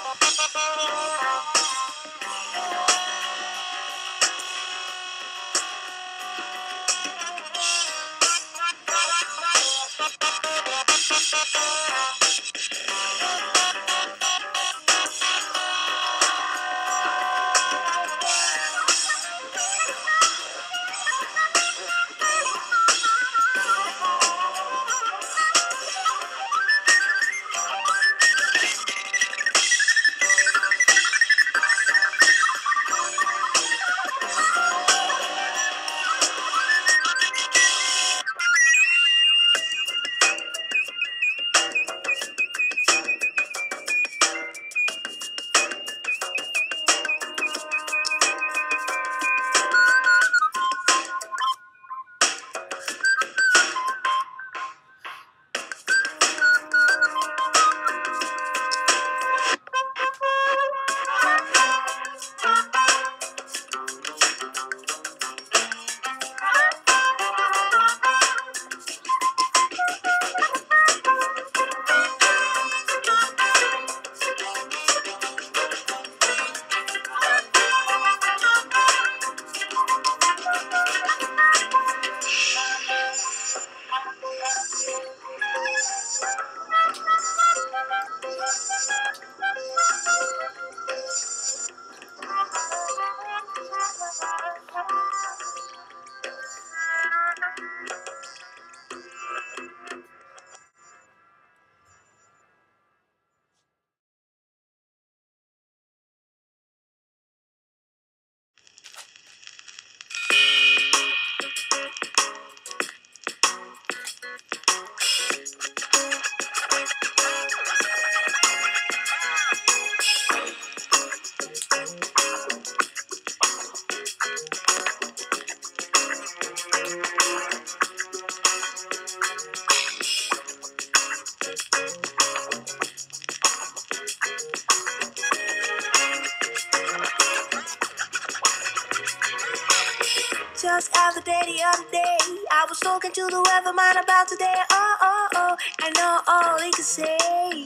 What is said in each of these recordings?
Just the other day, I was talking to the weatherman about today. I know all he could say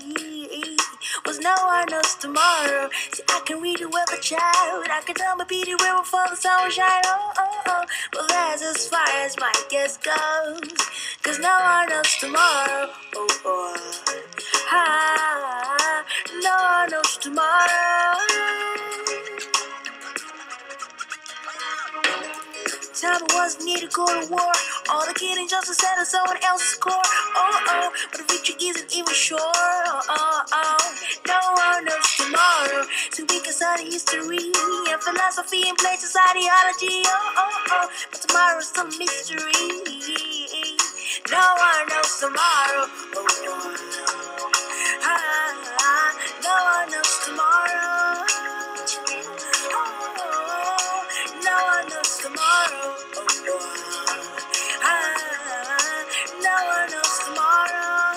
was no one knows tomorrow. See, I can read the weather child, I can tell my Petey where will fall the sunshine. Well, that's as far as my guess goes, 'cause no one knows tomorrow. No one knows tomorrow. Time wasn't need to go to war. All the kidding just to settle someone else's score. But the future isn't even sure. No one knows tomorrow. So we can study history and philosophy and places ideology. But tomorrow's still a mystery. No one knows tomorrow. No one knows tomorrow. No one knows tomorrow. No one knows tomorrow.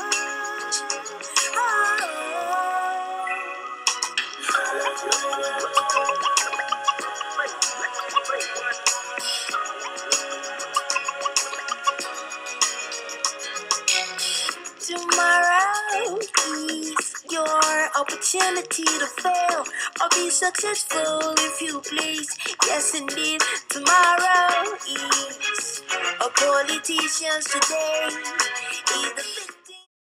Tomorrow is your opportunity to fail or be successful if you please. Yes, indeed, tomorrow is a politician's today. Is the